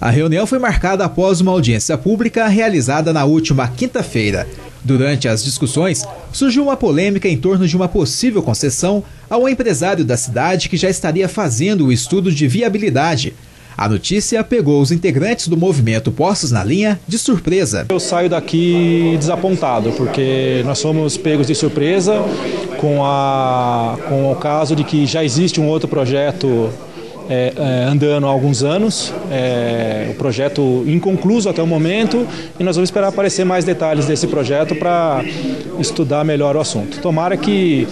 A reunião foi marcada após uma audiência pública realizada na última quinta-feira. Durante as discussões, surgiu uma polêmica em torno de uma possível concessão a um empresário da cidade que já estaria fazendo o estudo de viabilidade. A notícia pegou os integrantes do movimento Postos na Linha de surpresa. Eu saio daqui desapontado, porque nós fomos pegos de surpresa com o caso de que já existe um outro projeto andando há alguns anos, o projeto inconcluso até o momento, e nós vamos esperar aparecer mais detalhes desse projeto para estudar melhor o assunto. Tomara que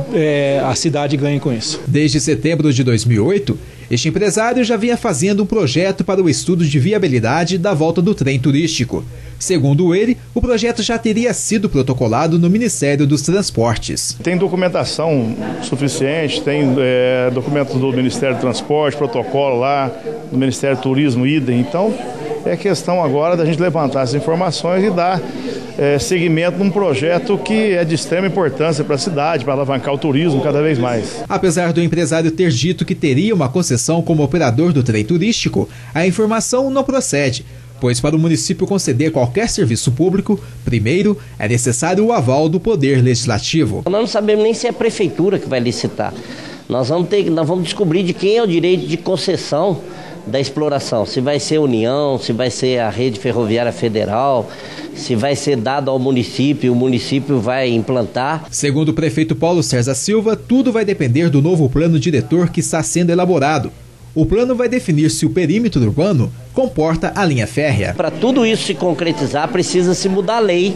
a cidade ganhe com isso. Desde setembro de 2008, este empresário já vinha fazendo um projeto para o estudo de viabilidade da volta do trem turístico. Segundo ele, o projeto já teria sido protocolado no Ministério dos Transportes. Tem documentação suficiente, tem documentos do Ministério do Transporte, protocolo lá, do Ministério do Turismo, idem. Então, é questão agora da gente levantar essas informações e dar seguimento num projeto que é de extrema importância para a cidade, para alavancar o turismo cada vez mais. Apesar do empresário ter dito que teria uma concessão como operador do trem turístico, a informação não procede, pois para o município conceder qualquer serviço público, primeiro é necessário o aval do Poder Legislativo. Nós não sabemos nem se é a prefeitura que vai licitar. Nós vamos descobrir de quem é o direito de concessão da exploração, se vai ser a União, se vai ser a Rede Ferroviária Federal, se vai ser dado ao município, o município vai implantar. Segundo o prefeito Paulo César Silva, tudo vai depender do novo plano diretor que está sendo elaborado. O plano vai definir se o perímetro urbano comporta a linha férrea. Para tudo isso se concretizar, precisa se mudar a lei,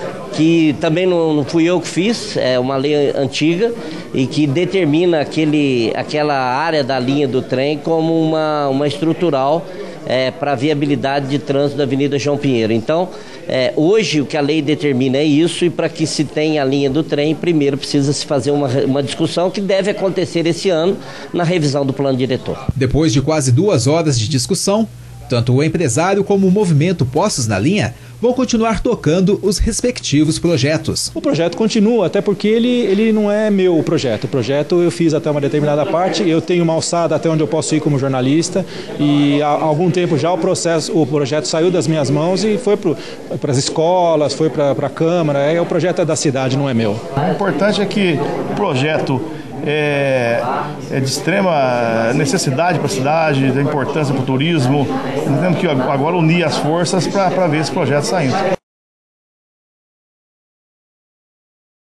que também não fui eu que fiz, é uma lei antiga e que determina aquela área da linha do trem como uma estrutural para a viabilidade de trânsito da Avenida João Pinheiro. Então, hoje o que a lei determina é isso, e para que se tenha a linha do trem, primeiro precisa se fazer uma discussão que deve acontecer esse ano na revisão do plano diretor. Depois de quase 2 horas de discussão, tanto o empresário como o movimento Postos na Linha vão continuar tocando os respectivos projetos. O projeto continua, até porque ele não é meu o projeto. O projeto eu fiz até uma determinada parte, eu tenho uma alçada até onde eu posso ir como jornalista, e há algum tempo já o projeto saiu das minhas mãos e foi para as escolas, foi para a Câmara. O projeto é da cidade, não é meu. O importante é que o projeto é de extrema necessidade para a cidade, da importância para o turismo. Nós temos que agora unir as forças para ver esse projeto saindo.